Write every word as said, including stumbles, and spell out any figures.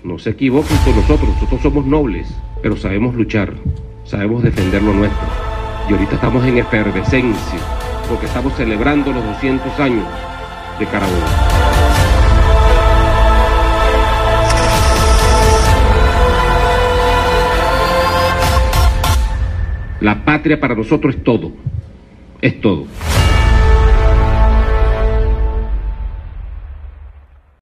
No se equivoquen con nosotros, nosotros somos nobles, pero sabemos luchar, sabemos defender lo nuestro. Y ahorita estamos en efervescencia, porque estamos celebrando los doscientos años de Carabobo. La patria para nosotros es todo, es todo.